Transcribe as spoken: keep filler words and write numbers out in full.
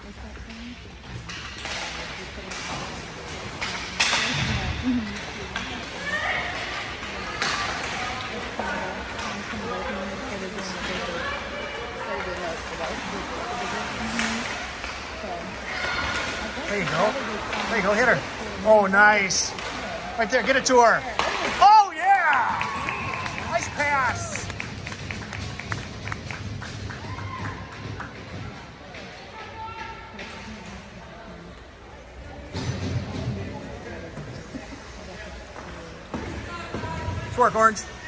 There you go. There you go. Hit her. Oh, nice. Right there. Get it to her. Oh, yeah. Nice pass. Good work, Orange.